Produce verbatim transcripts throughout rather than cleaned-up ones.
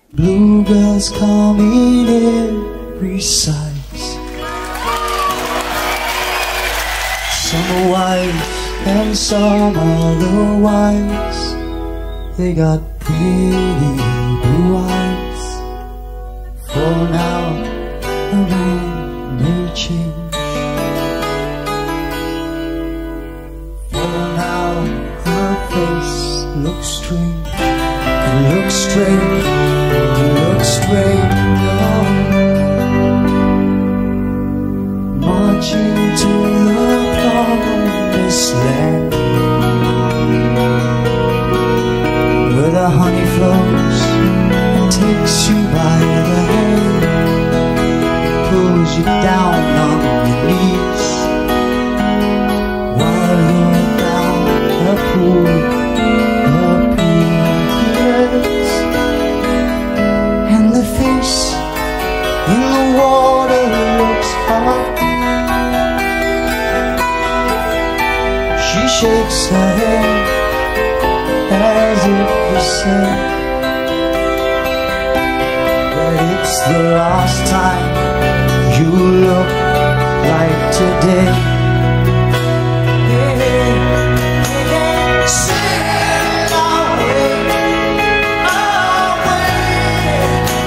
Bluebells come in every size. Some are white and some otherwise. They got pretty blue eyes. For now, a man may change. For now, her face looks strange. Looks strange, looks strange. Oh. Marching to the promised land, where the honey flows and takes you by the hand, pulls you down on your knees while you're down the pool of peanuts. And the face in the water looks hot. She shakes her head as if to say that it's the last time you look like today. Yeah, yeah. Sail away, away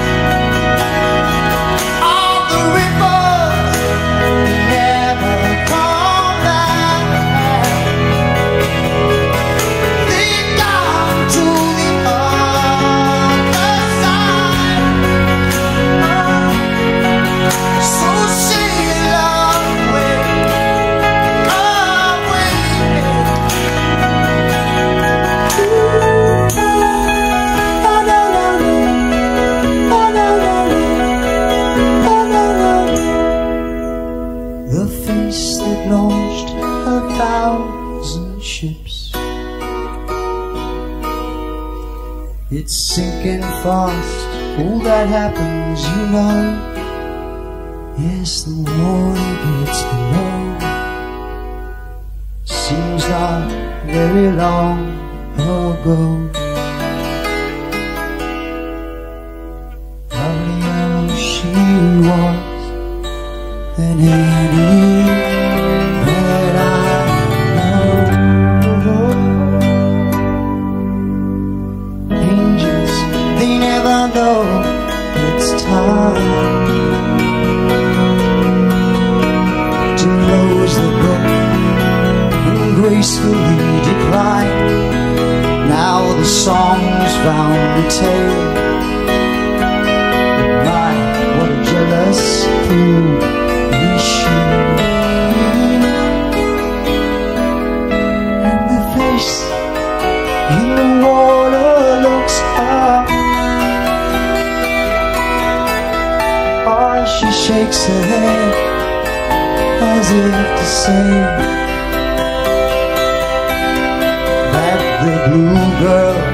on the rivers never come back. Lead down to the other side. So sail away, away. The face that launched a thousand ships, it's sinking fast. Oh, that happens, you know. Yes, the water gets below. Seems not very long ago. Lovelier she was than any that I know. Angels, they never know it's time to close the book and gracefully decline. Now the song's found a tale. My, what a jealous fool is she. And the face in the water looks up. Oh, she shakes her head as if to say that the blue girl